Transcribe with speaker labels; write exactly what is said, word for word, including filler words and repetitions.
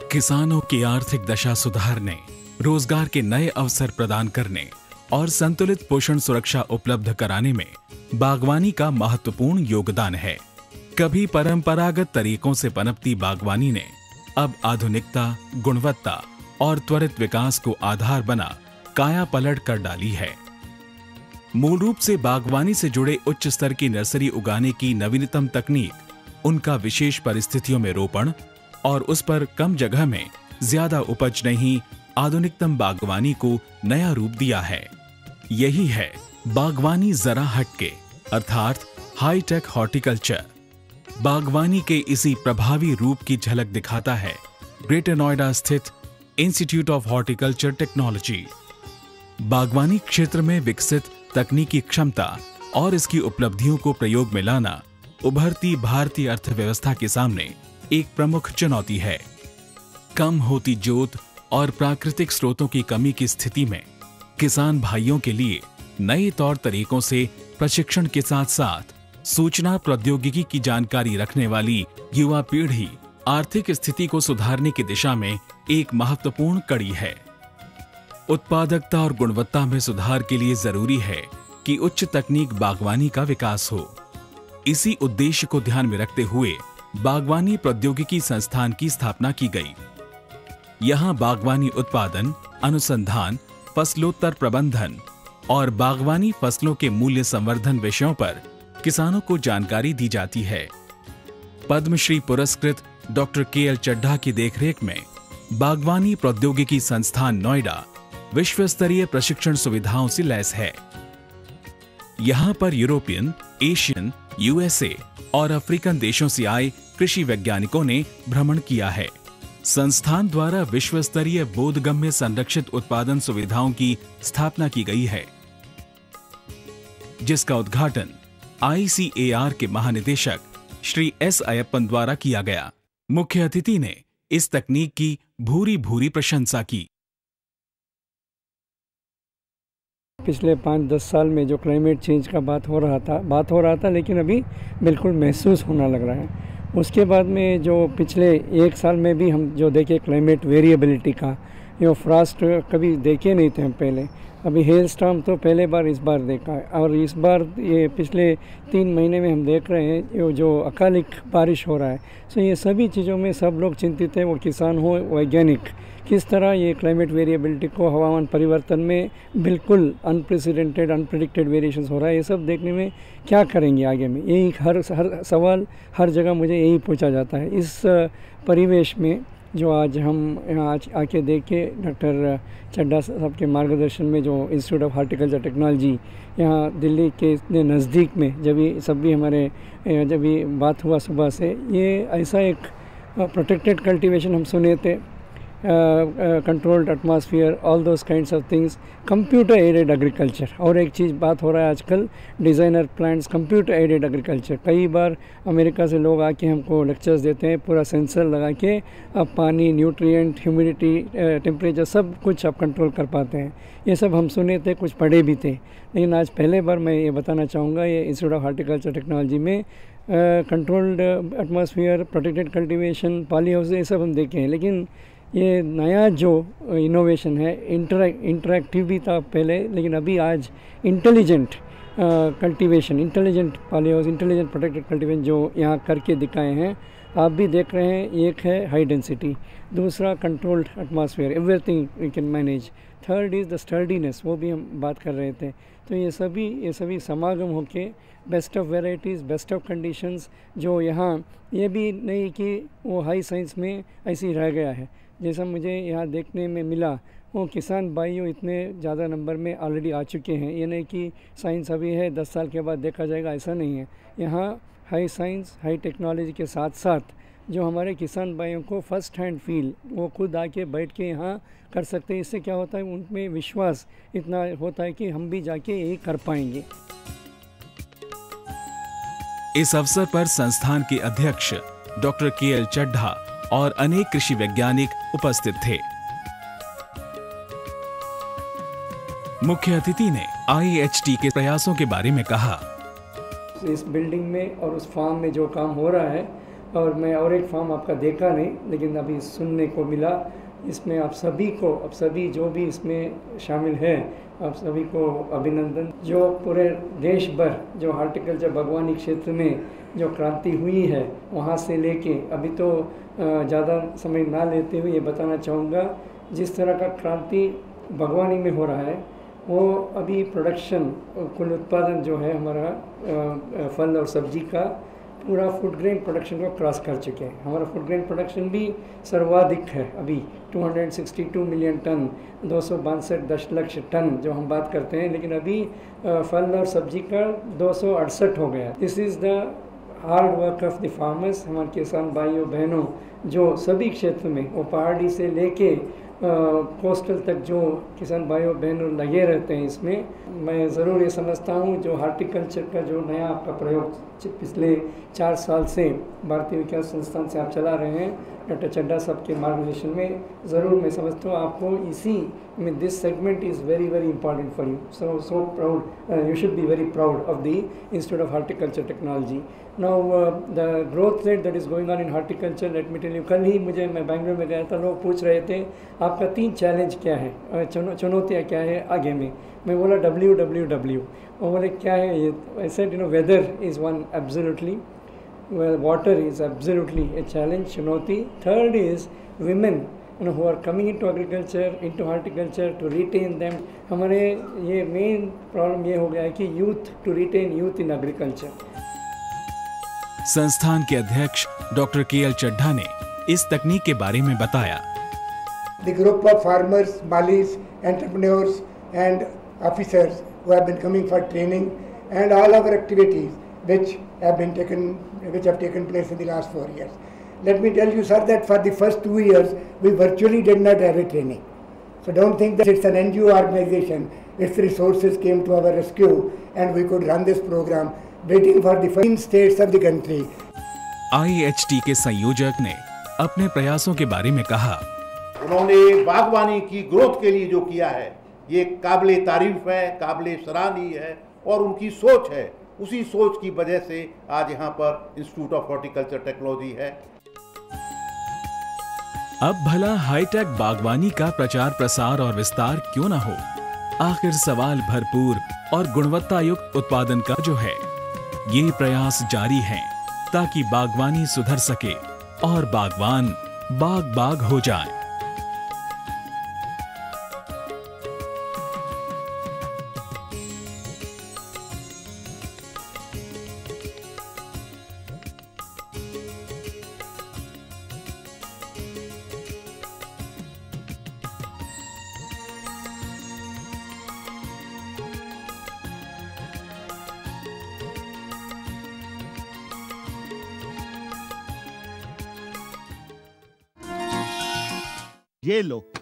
Speaker 1: किसानों की आर्थिक दशा सुधारने, रोजगार के नए अवसर प्रदान करने और संतुलित पोषण सुरक्षा उपलब्ध कराने में बागवानी का महत्वपूर्ण योगदान है। कभी परंपरागत तरीकों से पनपती बागवानी ने अब आधुनिकता, गुणवत्ता और त्वरित विकास को आधार बना काया पलट कर डाली है। मूल रूप से बागवानी से जुड़े उच्च स्तर की नर्सरी उगाने की नवीनतम तकनीक, उनका विशेष परिस्थितियों में रोपण और उस पर कम जगह में ज्यादा उपज ने ही आधुनिकतम बागवानी को नया रूप दिया है। यही है बागवानी जरा हटके अर्थात हाईटेक हॉर्टिकल्चर। बागवानी के इसी प्रभावी रूप की झलक दिखाता है ग्रेटर नोएडा स्थित इंस्टीट्यूट ऑफ हॉर्टिकल्चर टेक्नोलॉजी। बागवानी क्षेत्र में विकसित तकनीकी क्षमता और इसकी उपलब्धियों को प्रयोग में लाना उभरती भारतीय अर्थव्यवस्था के सामने एक प्रमुख चुनौती है। कम होती जोत और प्राकृतिक स्रोतों की कमी की स्थिति में किसान भाइयों के लिए नए तौर तरीकों से प्रशिक्षण के साथ साथ सूचना प्रौद्योगिकी की जानकारी रखने वाली युवा पीढ़ी आर्थिक स्थिति को सुधारने की दिशा में एक महत्वपूर्ण कड़ी है। उत्पादकता और गुणवत्ता में सुधार के लिए जरूरी है कि उच्च तकनीक बागवानी का विकास हो। इसी उद्देश्य को ध्यान में रखते हुए बागवानी प्रौद्योगिकी संस्थान की स्थापना की गई। यहां बागवानी उत्पादन, अनुसंधान, फसलोत्तर प्रबंधन और बागवानी फसलों के मूल्य संवर्धन विषयों पर किसानों को जानकारी दी जाती है। पद्मश्री पुरस्कृत डॉक्टर के एल चड्ढा की देखरेख में बागवानी प्रौद्योगिकी संस्थान नोएडा विश्व स्तरीय प्रशिक्षण सुविधाओं से लैस है। यहां पर यूरोपियन, एशियन, यूएसए और अफ्रीकन देशों से आए कृषि वैज्ञानिकों ने भ्रमण किया है। संस्थान द्वारा विश्व स्तरीय बोधगम्य संरक्षित उत्पादन सुविधाओं की स्थापना की गई है, जिसका उद्घाटन आई सी ए आर के महानिदेशक श्री एस अय्यप्पन द्वारा किया गया। मुख्य अतिथि ने इस तकनीक की भूरी भूरी प्रशंसा की।
Speaker 2: पिछले पाँच दस साल में जो क्लाइमेट चेंज का बात हो रहा था बात हो रहा था लेकिन अभी बिल्कुल महसूस होना लग रहा है। उसके बाद में जो पिछले एक साल में भी हम जो देखे क्लाइमेट वेरिएबिलिटी का, ये फ्रॉस्ट कभी देखे नहीं थे हम पहले। अभी हेल स्टॉर्म तो पहले बार इस बार देखा है और इस बार ये पिछले तीन महीने में हम देख रहे हैं ये जो अकालिक बारिश हो रहा है। सो ये सभी चीज़ों में सब लोग चिंतित हैं, वो किसान हो, वैज्ञानिक, किस तरह ये क्लाइमेट वेरिएबिलिटी को, हवामान परिवर्तन में बिल्कुल अनप्रेसिडेंटेड अनप्रेडिक्टेड वेरिएशंस हो रहा है, ये सब देखने में क्या करेंगे आगे में, यही हर हर सवाल हर जगह मुझे यही पूछा जाता है। इस परिवेश में जो आज हम यहाँ आज आके देखे डॉक्टर चड्ढा साहब के मार्गदर्शन में जो इंस्टीट्यूट ऑफ हॉर्टिकल्चर टेक्नोलॉजी यहाँ दिल्ली के इतने नज़दीक में, जब भी सब भी हमारे जब भी बात हुआ सुबह से, ये ऐसा एक प्रोटेक्टेड कल्टीवेशन हम सुने थे, controlled atmosphere, all those kinds of things, computer aided agriculture. और एक चीज़ बात हो रहा है आजकल, designer plants, computer aided agriculture. कई बार अमेरिका से लोग आके हमको लेक्चर्स देते हैं, पूरा सेंसर लगा के अब पानी, न्यूट्रिएंट, ह्यूमिडिटी, टेम्परेचर सब कुछ आप कंट्रोल कर पाते हैं। ये सब हम सुने थे, कुछ पढ़े भी थे, लेकिन आज पहले बार मैं ये बताना चाहूँगा ये इंस्टीट्यूट ऑफ हॉर्टिकल्चर टेक्नोलॉजी में controlled atmosphere, protected cultivation, poly house, ये सब हम देखे हैं। लेकिन ये नया जो इनोवेशन है, इंटरैक्ट इंटरैक्टिव भी था पहले, लेकिन अभी आज intelligent cultivation, intelligent poly house, intelligent protected cultivation जो यहाँ करके दिखाए हैं, आप भी देख रहे हैं। एक है हाई डेंसिटी, दूसरा controlled atmosphere, everything we can manage, third is the sturdiness, वो भी हम बात कर रहे थे। तो ये सभी ये सभी समागम होके best of varieties, best of conditions, जो यहाँ ये भी नहीं कि वो हाई साइंस में ऐसे ही रह गया है, जैसा मुझे यहाँ देखने में मिला, वो किसान भाइयों इतने ज़्यादा नंबर में ऑलरेडी आ चुके हैं। ये नहीं कि साइंस अभी है, दस साल के बाद देखा जाएगा, ऐसा नहीं है। यहाँ हाई साइंस, हाई टेक्नोलॉजी के साथ साथ जो हमारे किसान भाइयों को फर्स्ट हैंड फील, वो खुद आके बैठ के यहाँ कर सकते हैं। इससे क्या होता है, उनमें विश्वास इतना होता है कि हम भी जाके यही कर पाएंगे।
Speaker 1: इस अवसर पर संस्थान के अध्यक्ष डॉक्टर के एल चड्ढा और अनेक कृषि वैज्ञानिक उपस्थित थे। मुख्य अतिथि ने आई एच टी के प्रयासों के बारे में कहा।
Speaker 2: इस बिल्डिंग में और उस फार्म में जो काम हो रहा है और मैं और एक फार्म आपका देखा नहीं, लेकिन अभी सुनने को मिला। इसमें आप सभी को, अब सभी जो भी इसमें शामिल हैं, आप सभी को अभिनंदन। जो पूरे देश भर जो हार्टिकल्चर बागवानी क्षेत्र में जो क्रांति हुई है, वहाँ से लेके अभी तो ज़्यादा समय ना लेते हुए ये बताना चाहूँगा, जिस तरह का क्रांति बागवानी में हो रहा है, वो अभी प्रोडक्शन, कुल उत्पादन जो है हमारा फल और सब्जी का, पूरा फूड ग्रेन प्रोडक्शन को क्रॉस कर चुके हैं। हमारा फूड ग्रेन प्रोडक्शन भी सर्वाधिक है अभी, दो सौ बासठ मिलियन टन, दो सौ बासठ दशलक्ष टन जो हम बात करते हैं, लेकिन अभी फल और सब्जी का दो सौ अड़सठ हो गया। This is the hard work of the farmers. हमारे किसान भाइयों बहनों जो सभी क्षेत्र में, वो पहाड़ी से लेके कोस्टल तक जो किसान भाइयों बहनों लगे रहते हैं इसमें, मैं ज़रूर ये समझता हूँ जो हार्टिकल्चर का जो नया आपका प्रयोग पिछले चार साल से भारतीय विज्ञान संस्थान से आप चला रहे हैं, डॉक्टर चड्ढा साहब के मार्गदर्शन में, ज़रूर मैं समझता हूँ आपको इसी में this segment is very very important for you. So so proud, you should be very proud of the institute of horticulture technology. Now the growth rate that is going on in horticulture, let me tell you. कल ही मुझे, मैं बेंगलोर में गया था, लोग पूछ रहे थे आपका तीन चैलेंज क्या है, चुनौतियाँ क्या है आगे में। मैं बोला डब्ल्यू डब्ल्यू डब्ल्यू, वो बोले क्या है ये। I said you know weather is one absolutely, water is absolutely a challenge, चुनौती। Third is women you know who are coming into agriculture, into horticulture, to retain them। हमारे ये main problem ये हो गया है कि youth, to retain youth in agriculture.
Speaker 1: संस्थान के अध्यक्ष डॉक्टर के एल चड्ढा ने इस तकनीक के बारे में बताया।
Speaker 3: The group of farmers, malis, entrepreneurs and officers who have been coming for training, and all our activities which have been taken, which have taken place in the last four years. Let me tell you, sir, that for the first two years we virtually did not have a training. So don't think that it's an N G O organization. Its resources came to our rescue and we could run this program waiting for the fifteen states of the country.
Speaker 1: I H T के संयोजक ने अपने प्रयासों के बारे में कहा।
Speaker 4: उन्होंने बागवानी की ग्रोथ के लिए जो किया है, ये काबिले तारीफ है, काबिले सराहनीय है, और उनकी सोच है। उसी सोच की वजह से आज यहाँ पर इंस्टीट्यूट ऑफ हॉर्टिकल्चर टेक्नोलॉजी है।
Speaker 1: अब भला हाईटेक बागवानी का प्रचार प्रसार और विस्तार क्यों ना हो? आखिर सवाल भरपूर और गुणवत्ता युक्त उत्पादन का जो है, ये प्रयास जारी हैं ताकि बागवानी सुधर सके और बागवान बाग बाग हो जाए।
Speaker 5: ये लो,